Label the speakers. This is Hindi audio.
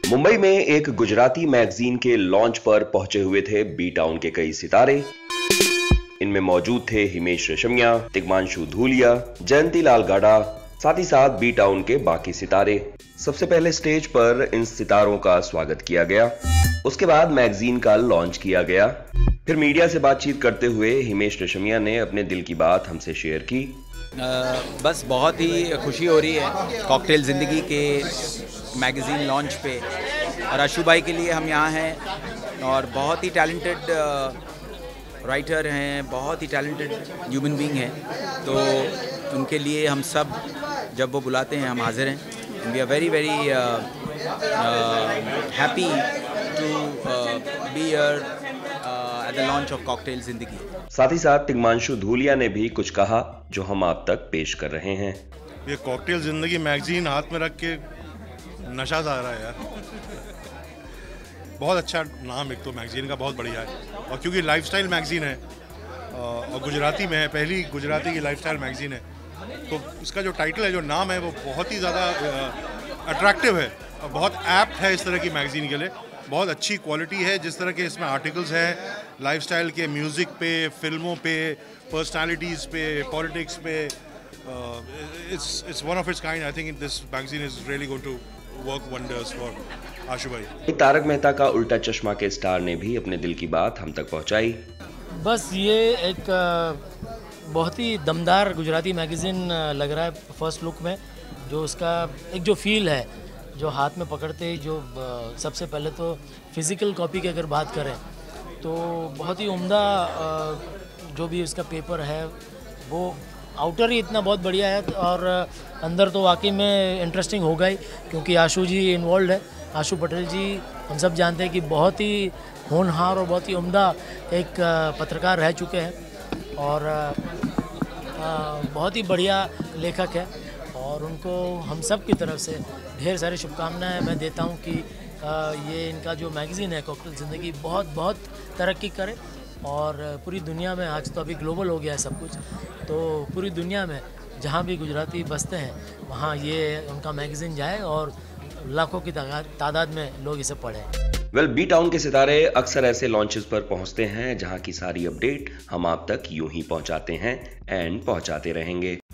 Speaker 1: मुंबई में एक गुजराती मैगजीन के लॉन्च पर पहुंचे हुए थे बी टाउन के कई सितारे। इनमें मौजूद थे हिमेश रेशमिया, तिग्मांशु धूलिया, जयंती लाल गाडा, साथ ही साथ बी टाउन के बाकी सितारे। सबसे पहले स्टेज पर इन सितारों का स्वागत किया गया, उसके बाद मैगजीन का लॉन्च किया गया। फिर मीडिया से बातचीत करते हुए हिमेश रेशमिया ने अपने दिल की बात हमसे शेयर की।
Speaker 2: बस बहुत ही खुशी हो रही है कॉकटेल ज़िंदगी के मैगज़ीन लॉन्च पे, और आशू भाई के लिए हम यहाँ हैं। और बहुत ही टैलेंटेड राइटर हैं, बहुत ही टैलेंटेड ह्यूमन बीइंग हैं, तो उनके लिए हम सब जब वो बुलाते हैं हम हाजिर हैं। And we are very very happy to be here at the launch of cocktail Zindagi.
Speaker 1: साथ ही साथ तिग्मांशु धूलिया ने भी कुछ कहा जो हम आप तक पेश कर रहे हैं।
Speaker 3: ये कॉकटेल ज़िंदगी मैगजीन हाथ में रख के नशा सा आ रहा है यार। बहुत अच्छा नाम एक तो मैगजीन का बहुत बढ़िया है, और क्योंकि लाइफस्टाइल मैगजीन है और गुजराती में है, पहली गुजराती की लाइफस्टाइल मैगजीन है, तो इसका जो टाइटल है, जो नाम है, वो बहुत ही ज़्यादा अट्रैक्टिव है और बहुत एप्ट है इस तरह की मैगजीन के लिए। बहुत अच्छी क्वालिटी है, जिस तरह के इसमें आर्टिकल्स हैं लाइफस्टाइल के, म्यूज़िक पे, फिल्मों पे, पर्सनालिटीज़ पे, पॉलिटिक्स पे। It's one of its kind. I think this magazine is really going to work wonders for Ashu भाई।
Speaker 1: तारक मेहता का उल्टा चश्मा के स्टार ने भी अपने दिल की बात हम तक पहुंचाई।
Speaker 4: बस ये एक बहुत ही दमदार गुजराती मैगज़ीन लग रहा है फर्स्ट लुक में। जो उसका एक जो फील है, जो हाथ में पकड़ते ही जो सबसे पहले तो फिज़िकल कॉपी की अगर बात करें तो बहुत ही उम्दा जो भी उसका पेपर है, वो आउटर ही इतना बहुत बढ़िया है, और अंदर तो वाकई में इंटरेस्टिंग होगा ही, क्योंकि आशू जी इन्वॉल्व है। आशू पटेल जी हम सब जानते हैं कि बहुत ही होनहार और बहुत ही उम्दा एक पत्रकार रह चुके हैं, और बहुत ही बढ़िया लेखक है, और उनको हम सब की तरफ से ढेर सारी शुभकामनाएं मैं देता हूं कि ये इनका जो मैगज़ीन है कॉकटेल ज़िंदगी बहुत बहुत तरक्की करे, और पूरी दुनिया में, आज तो अभी ग्लोबल हो गया है सब कुछ, तो पूरी दुनिया में जहां भी गुजराती बसते हैं वहां ये उनका मैगज़ीन जाए और लाखों की तादाद में लोग इसे पढ़ें।
Speaker 1: बी टाउन के सितारे अक्सर ऐसे लॉन्चेस पर पहुंचते हैं जहां की सारी अपडेट हम आप तक यूं ही पहुंचाते हैं एंड पहुंचाते रहेंगे।